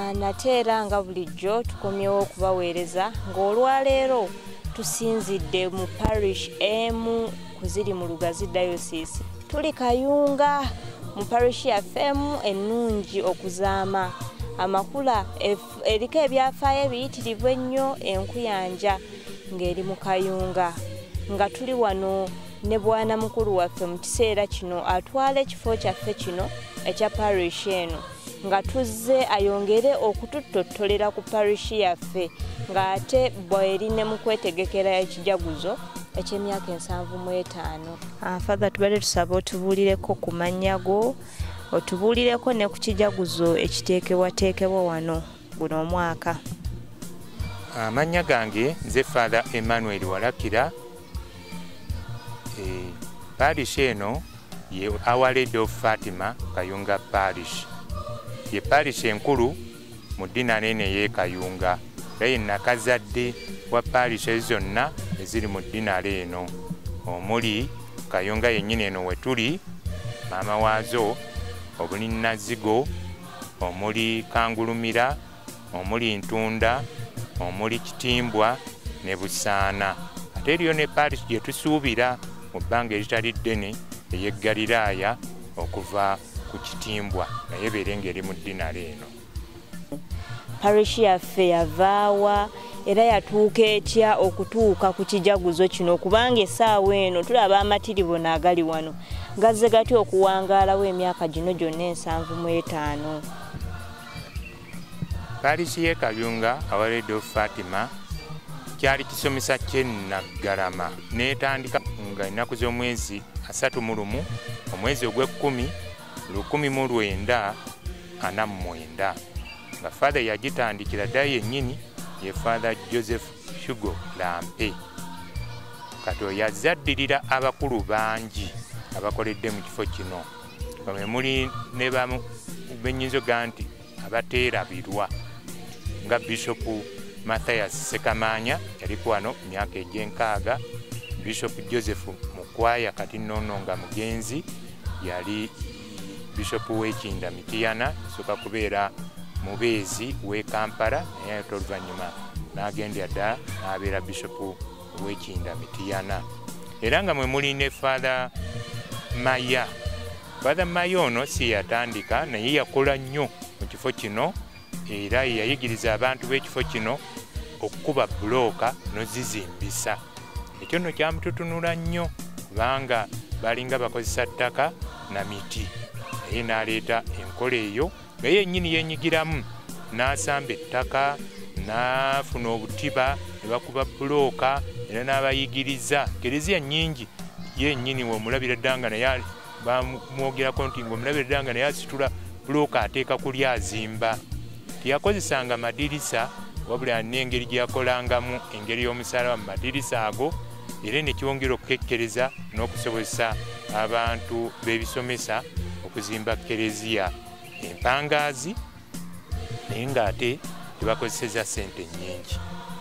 nate era nga bulijjo tukomyewo okubaweereza ng'olwaleero tusinzidde mu parish emu kuziri mu Lugazi Diocese. Tuli Kayunga mu parish yaffe ennungi okuzaama. Amakula eriko ebyafaayo ebiyitirivu ennyo enkuyanja ng'eri mu Kayunga. Nga tuli wano ne bwana mukulu waffe mu kiseera kino atwala ekifo kyaffe kino ekya parish eno nga tuzze ayongere okututottolera ku parish yaffe ng'ate bw'eri ne mu kwetegekera ekijaguzo eky'emyaka 75. Father, tubadde tusaba otubuulireko ku mannya go, otubuulireko ne ku kijaguzo ekiteekebwateekebwa wano guno omwaka. Amannya gange nze Father Emmanuel Walakira. Parish eno ye Our Lady of Fatima Kayunga Parish. Ye parish enkulu mu dinale eno ye Kayunga. Ye nakazadde wa parish zonna eziri mu dinale eno. Omuli Kayunga yennyini eno wetuli, maama waazo obuli Nazigo, omuli Kangulumira, omuli Ntunda, omuli Kitimbwa ne Busaana. Ate eriyo ne parish gye tusuubira mu bbanga eritali ddene ey'e Galiraaya okuva ku Kitimbwa naye beere ng'eri mu dinale eno. Parish yaffe yavaawa era yatuuka etya okutuuka ku kijaguzo kino kubanga essaawa eno tulaba amatiribo agali wano gazze gati okuwangaalawo emyaka gino gyonna 75. Parish y'e Kayunga Our Lady of Fatima kyali kisomesa ky'e Naggalama n'etandika nga ennaku z'omwezi 31 omwezi ogw'ekkumi 1949 nga Father yagitandikira dda yennyini ye Father Joseph Hugo Lampe. Kato yazaddirira abakulu bangi abakoledde mu kifo kino nga muli ne bamu benyizo ganti abateerabirwa nga Bishop Matthias Sekamanya yali kwano myaka egy'enkaaga, Bishop Joseph Mukwaya kati nnono nga mugenzi yali Bishop w'Ekinda Mitiyana soka kubeera mubeezi w'e Kampala naye oluvannyuma n'agenda ddala n'abeera Bishop w'Ekinda Mitiyana. Era nga mwe muli ne Father Maya. Father Maya ono si yatandika naye yakola nnyo mu kifo kino era yayigiriza abantu b'ekifo kino okukuba bulooka n'ozizimbisa. Ekyo nno kyamututunula nnyo kubanga balinga bakozesa ttaka na miti naye n'aleeta enkola eyo nga yennyini yenyigiramu n'asamba ettaka n'afuna obutiba ne bakuba bulooka era n'abayigiriza. Kereziya nnyingi yennyini w'omulabira ddala nga naye bamwogerako nti ng'omulabira ddala nga naye asitula bulooka ateeka kuli azimba. Teyakozesanga madirisa wabula n'engeri gye yakolangamu engeri y'omusaalaba mu madirisa ago era ne kyongera okukekkereza n'okusobozesa abantu b'ebisomesa okuzimba kereziya empangaazi naye ng'ate tebakozeseza ssente nnyingi.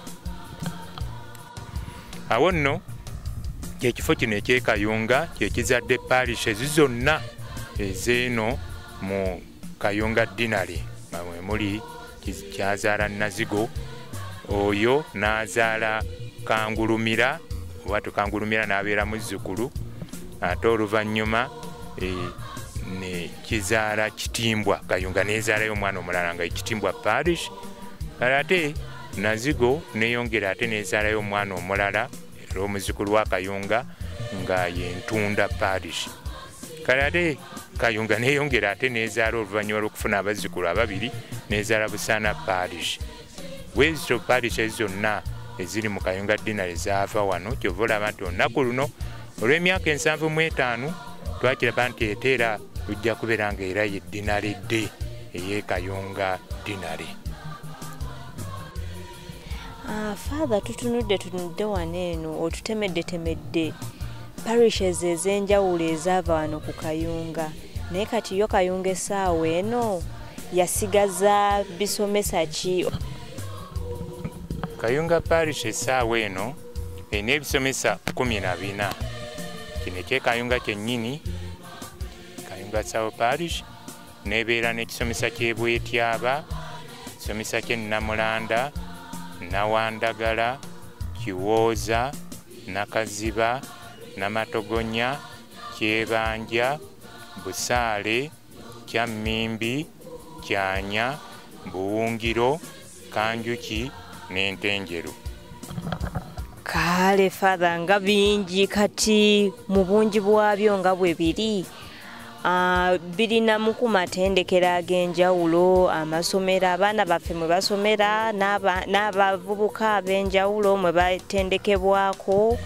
Awo nno kyekifo kino eky'e Kayunga kyekizadde parish zonna ez'eno mu Kayunga dinale nga mwe muli kyazaala Nazigo, oyo n'azaala Kangulumira, watu Kangulumira n'abeera muzzukulu, ate oluvannyuma ne kizaala Kitimbwa. Kayunga n'ezaalayo omwana omulala nga Kitimbwa parish, ate Nazigo neeyongera ate n'ezaalayo omwana omulala era omuzzukulu wa Kayunga nga ye Ntunda parish. Ate Kayunga neeyongera ate n'ezaala oluvannyuma lw'okufuna abazzukulu ababiri n'ezaala Busaana parish. Bwezityo parish zonna eziri mu Kayunga dinale zaava wano kyova olaba nti olunaku luno olw'emyaka 75 twakiraba nti eteera lujja kubeera nga era ye dinale dde ey'e Kayunga dinale. Father, tutunudde wano eno otutemedde parishes ez'enjawulo ezaava wano ku Kayunga naye kati yo Kayunga essaawa eno yasigaza bisomesa ki? Kayunga parish essaawa eno erina ebisomesa 14. Kino eky'e Kayunga kyennyini Kayunga South parish n'ebeera n'ekisomesa ky'e Bwetyaba, ekisomesa ky'e Namulanda, Nawandagala, Kiwooza, Nakaziba, Namatogonya, Kyebanja, Busaale, Kyammimbi, Kyanya, Buwungiro, Kanjuki n'Entenjeru. Kale Father, nga bingi kati mu bungi bwabyo nga bwe biri birina mu ku matendekero ag'enjawulo, amasomero abaana baffe mwe basomera n'abavubuka ab'enjawulo mwe batendekebwako.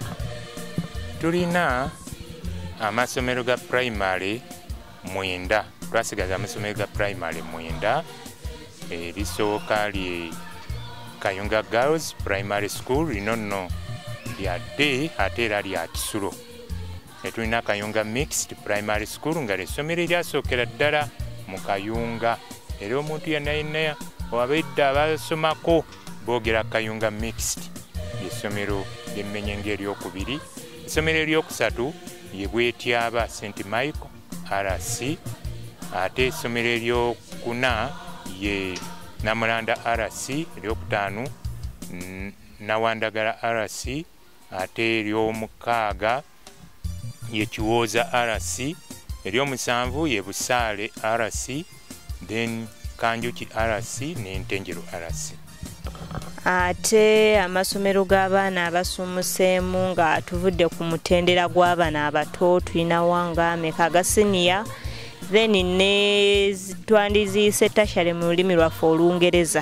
Tulina amasomero ga primary 9. Twasigaza amasomero ga primary 9. Erisooka lye Kayunga Girls Primary School, lino nno lya day ate era lya Kisulo. Tulina Kayunga Mixed Primary School nga ly'essomero eryasookera ddala mu Kayunga. Era omuntu yenna abedda abasomako boogera Kayunga Mixed, ly'essomero ly'emmenyengo eryokubiri. Essomero eryokusatu ye Bwetyaba St. Michael RC, ate essomero eryokuna ye Namulanda RC, eryokutaano Nawandagala RC, ate eryomukaaga ye Kiwooza RC, eryomusanvu ye Busaale RC, then Kanjuki RC n'Entenjeru RC. Ate amasomero g'abaana abasumuseemu nga tuvudde ku mutendera gw'abaana abato tulina wanga ameka ga senior, then ne twandiziise tertiary mu lulimi lwaffe Olungereza.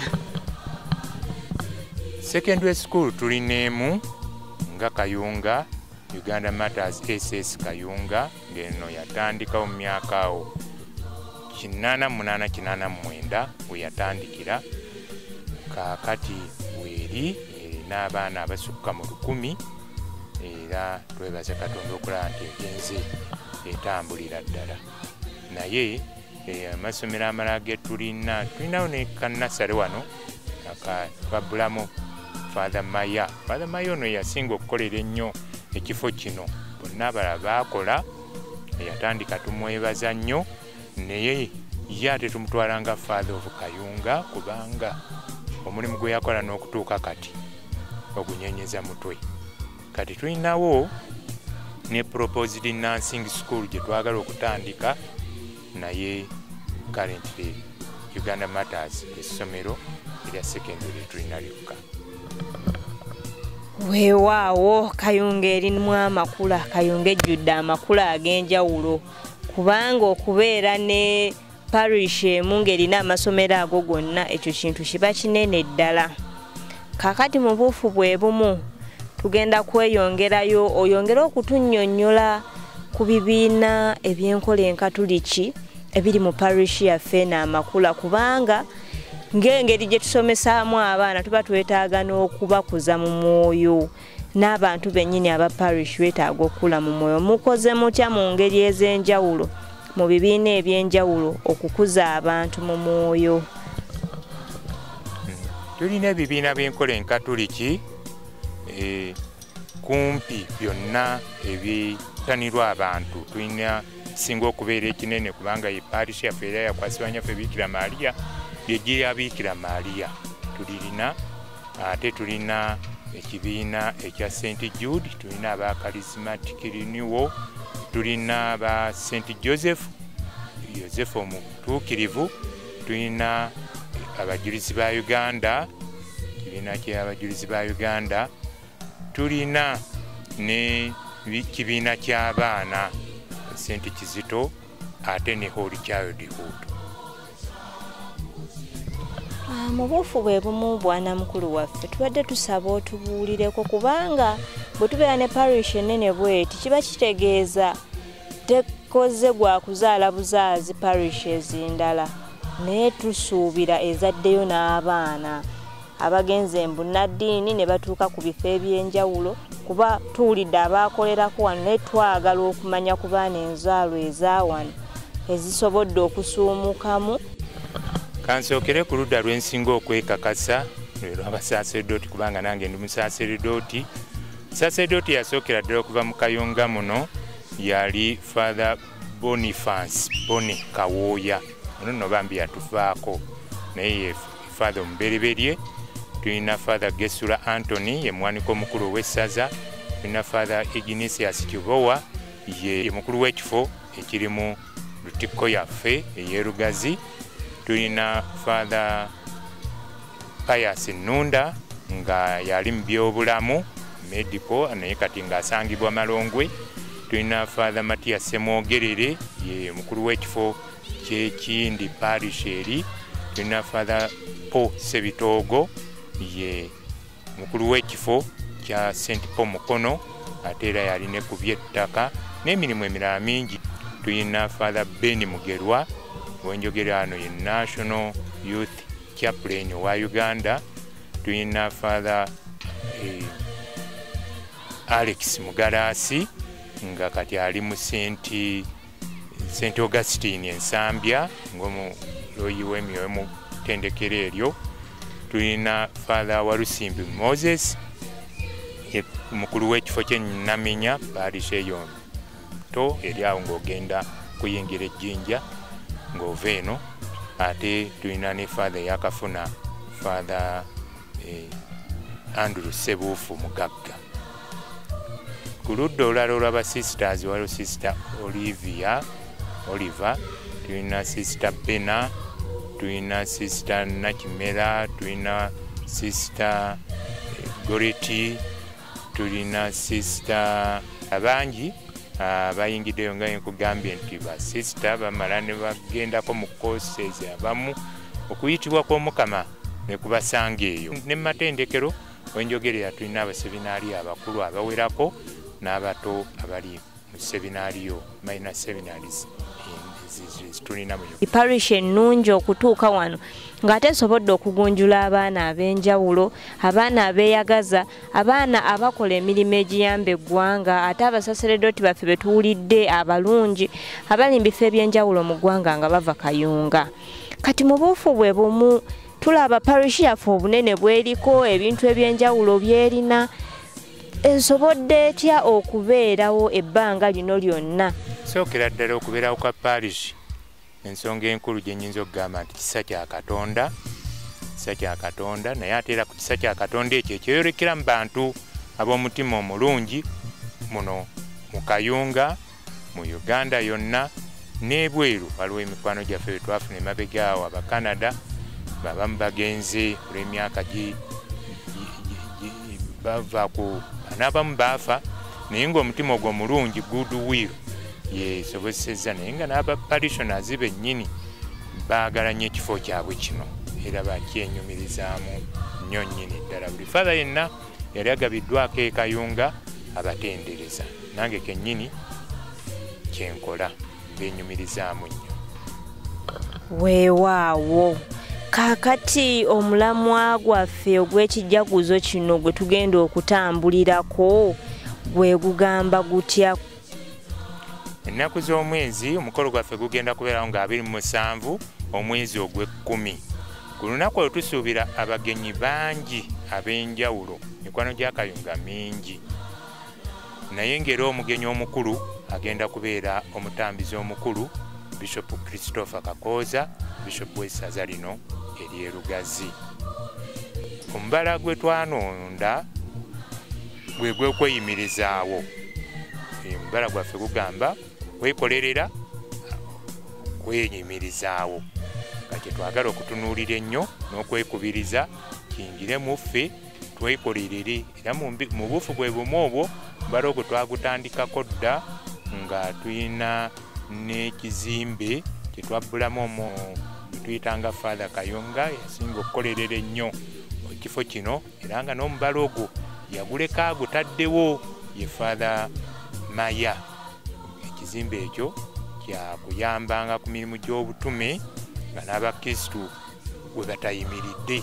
Secondary school tulineemu nga Kayunga Uganda Matters SS Kayunga, ng'eno yatandikawo mu myaka awo 88-89 we yatandikira. Kaakati weeri erina abaana abasukka mu 1000, era twebaza Katonda okulaba nti egenze etambulira ddala. Naye amasomero amalala ge tulinawo ne kannasale wano akatwabulamu Father Maya. Father Maya ono yasinga okukolera ennyo ekifo kino, bonna abalala baakola, eyatandika tumwebaza nnyo, naye ye ate tumutwalanga Father of Kayunga kubanga omulimu gwe yakola n'okutuuka kati ogunyenyeza mutwe. Kati tulinawo ne proposed nursing school gye twagala okutandika, naye currently Uganda Matters essomero erya secondary tulina lyokka. Weewaawo Kayunga erimu amakula, Kayunga ejjudde amakula ag'enjawulo, kubanga okubeera ne parish emu ng'erina amasomero ago gonna, ekyo kintu kiba kinene ddala. Kaakati mu buufu bwe bumu tugenda kweyongerayo, oyongere okutunnyonnyola ku bibiina eby'enkola enkatuliki ebiri mu parish yaffe n'amakula, kubanga ng'engeri gye tusomesaamu abaana tuba twetaaga n'okubakuza mu mwoyo, n'abantu bennyini aba parish beetaaga okukula mu mwoyo. Mukoze mutya mu ngeri ez'enjawulo mu bibiina eby'enjawulo okukuza abantu mu mwoyo? Tulina ebibiina by'enkola enkatuliki kumpi byonna ebitanirwa abantu. Tulina singa okubeera ekinene kubanga ye parish yaffe era yakwasibwa ffe Bikira Maria, ly'eggye lya Bikira Maria tulirina. Ate tulina ekibiina ekya St. Jude, tulina aba Charismatic Renewal, tulina aba St. Joseph omutuukirivu, tulina abajulizi ba Uganda, kibiina ky'abajulizi ba Uganda, tulina ne kibiina ky'abaana St. Kizito, ate ne Holy Childhood. Mu buufu bwe bumu bwana mukulu waffe tubadde tusaba otubuulireko, kubanga bwe tubeera ne parish ennene bweti kiba kitegeeza tekoze gwa kuzaala buzaazi parish ezindala, naye tusuubira ezaddeyo n'abaana abagenze embunaddiini ne batuuka ku bifo eby'enjawulo, kuba tuwulidde abaakolerako wano, naye twagala okumanya ku baana enzaalo eza wano ezisobodde okusuumukamu. Kansookere ku ludda lwensinga okwekakasa lw'abasaseredooti, kubanga nange ndi musaseredooti. Saseredooti yasookera ddala okuva mu Kayunga muno yali Father Boniface Boni Kawooya, ono no bambi yatufaako, naye father omubereberye, tulina father Gesula Anthony ye mwaniko omukulu w'essaza, tulina father Ignatius Kibowa ye mukulu w'ekifo ekiri mu Lutikko yaffe eyerugazi, tulina father Pius Nunda nga yali mu byobulamu medical naye kati ng'asangibwa Malongwe, tulina father Matias Semwogerere ye mukulu w'ekifo ky'Ekindi parish eri, tulina father Paul Sebitogo ye mukulu w'ekifo kya St. Paul Mukono ate era yali ne ku by'ettaka n'emirimu emirala mingi. Tulina father Ben Mugerwa wenjogera ano ye National Youth Chaplain wa Uganda, tulina father Alex Mugalasi nga kati ali mu St. Augustine Ensambya ng'omuloyi w'emyoyo mu ttendekero eryo, tulina father Walusimbi Moses ye mukulu w'ekifo ky'Enaminya parish eyo to eri awo ng'ogenda kuyingira ejjinja ng'ova eno, ate tulina ne father yakafuna father Andrew Sebuufu Mugagga. Ku ludda olulala olw'abasisters waliwo sister Oliver, tulina sister Bena, tulina sister Nakimera, tulina sister Goreti, tulina sister abangi abayingiddeyo nga nkugambye nti basisita bamala ne bagendako mu courses abamu okuyitibwa kw'Omukama ne kubasanga eyo. Ne mu matendekero wenjogerera tulina abaseminaari abakulu abawerako n'abato abali mu seminaariyo minor seminaries tulina mu parish ennungi okutuuka wano ng'ate esobodde okugunjula abaana ab'enjawulo, abaana abeeyagaza, abaana abakola emirimu egiyamba eggwanga, ate abasaseredooti baffe be tuwulidde abalungi abali mu bifo eby'enjawulo mu ggwanga nga bava Kayunga. Kati mu buufu bwe bumu tulaba parish yaffe obunene bweriko, ebintu eby'enjawulo byerina, esobodde etya okubeerawo ebbanga lino lyonna? Sookera ddala okubeerawo kwa parish, ensonga enkulu gye nnyinza okugamba nti kisa kya Katonda, naye ate era ku kisa kya Katonda ekyo ekyeyolekera mu bantu ab'omutima omulungi muno mu Kayunga, mu Uganda yonna n'ebweru. Waliwo emikwano gyaffe bye twafuna emabega awo Abakanada, babamu bagenze olw'emyaka bava ku n'abamu baafa, naye ng'omutima ogwo mulungi goodwill yesobosezza, naye nga n'abaparishioners bennyini baagala nnyo ekifo kyabwe kino era bakyenyumirizaamu nnyo nnyini ddala. Buli father yenna yali agabiddwako e Kayunga abatendereza, nange kennyini kyenkola benyumirizaamu nnyo. Weewaawo kaakati omulamwa gwaffe ogw'ekijaguzo kino gwe tugenda okutambulirako gwe gugamba gutya? Ennaku z'omwezi omukolo gwaffe gugenda kubeerawo nga 27 omwezi ogw'Ekkumi. Ku lunaku olwo tusuubira abagenyi bangi ab'enjawulo, mikwano gya Kayunga mingi, naye ng'era omugenyi omukulu agenda kubeera omutambizi omukulu Bishop Christopher Kakooza, Bishop w'essaza lino ery'erugazi. Omubala gwe twanonda gwe gw'okweyimirizaawo. Omubala gwaffe gugamba kwekolerera kwenyimirizaawo, nga kye twagala okutunuulira ennyo n'okwekubiriza kiyingire mu ffe twekolerere. Era mu buufu bwe bumu obwo omubala ogwo twagutandikako dda nga tulina n'ekizimbe kye twabbulamu tuyitanga Father Kayunga yasinga okukolerera ennyo ekifo kino, era nga n'omubala ogwo yaguleka agutaddewo ye Father Maya. Ekizimbe ekyo kyakuyambanga ku mirimu gy'obutume nga n'abakristu we batayimiridde.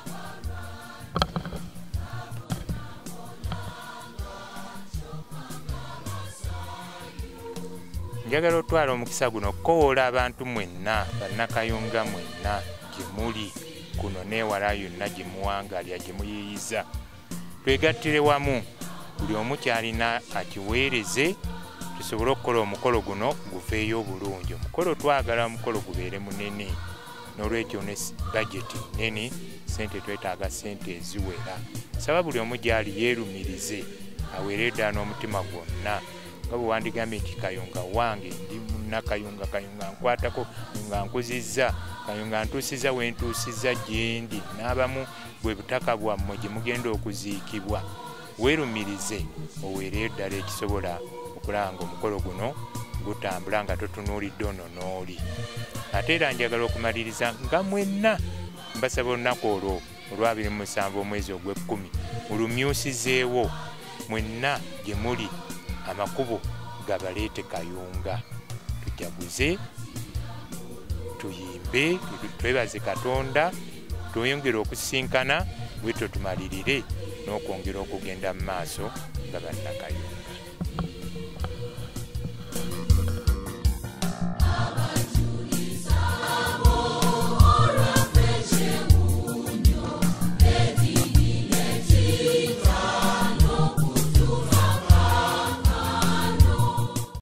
Njagala otwala omukisa guno okukowoola abantu mwenna, bannakayunga mwenna gye muli kuno n'ewala yonna gye muwangalya gye muyiyiza, twegattire wamu, buli omu kyalina akiweereze tusobole okukola omukolo guno guveeyo obulungi. Omukolo twagala omukolo gubeere munene n'olwekyo ne bajeti nene, sente twetaaga sente eziwera. Saba buli omu gyali yeerumirize aweere ddala n'omutima gwonna nga bwe wandigambye nti Kayunga wange ndi munnakayunga, Kayunga nkwatako, Kayunga nkuzizza, Kayunga ntuusiza we ntuusiza gye ndi, n'abamu bwe butaka bwammwe gye mugenda okuziikibwa. Weerumirize oweereyo ddala ekisobola okulaba nga omukolo guno gutambula nga totunuulidde ono n'oli. Ate era njagala okumaliriza nga mwenna mbasaba olunaku olwo olwa 27 omwezi ogw'Ekkumi mulumyusizeewo mwenna gye muli, amakubo gabaleete Kayunga, tujaguze, tuyimbe, twebaze Katonda, tuyongere okusisinkana, bwetyo tumalirire n'okwongera okugenda mu maaso nga bannakayunga.